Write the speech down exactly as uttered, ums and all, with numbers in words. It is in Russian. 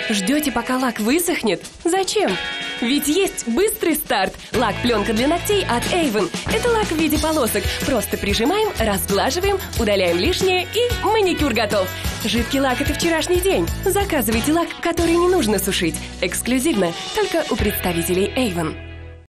Ждете, пока лак высохнет? Зачем? Ведь есть быстрый старт. Лак-пленка для ногтей от Avon. Это лак в виде полосок. Просто прижимаем, разглаживаем, удаляем лишнее и маникюр готов. Жидкий лак – это вчерашний день. Заказывайте лак, который не нужно сушить. Эксклюзивно, только у представителей Avon.